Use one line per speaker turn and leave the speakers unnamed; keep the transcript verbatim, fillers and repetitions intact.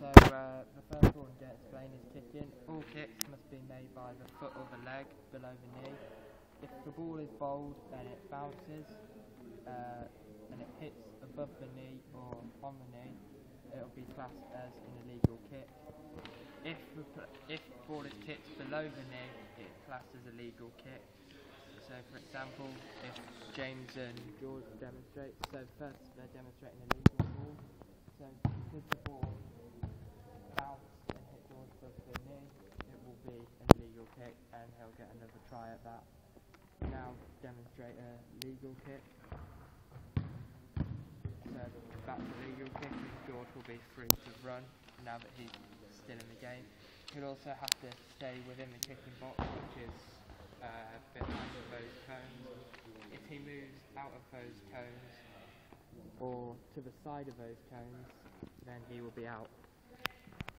So uh, the first rule I'm going to explain is kicking. All kicks must be made by the foot or the leg below the knee. If the ball is bowled and it bounces uh, and it hits above the knee or on the knee, it will be classed as an illegal kick. If the if the ball is kicked below the knee, it's classed as a legal kick. So for example, if James and George demonstrate, so first they're demonstrating a legal ball. So because the ball bounced and hit George above the knee, it will be an illegal kick and he'll get another try at that. Now demonstrate a legal kick. So that's a legal kick and George will be free to run now that he's still in the game. He'll also have to stay within the kicking box, which is uh, behind those cones. If he moves out of those cones or to the side of those cones, then he will be out.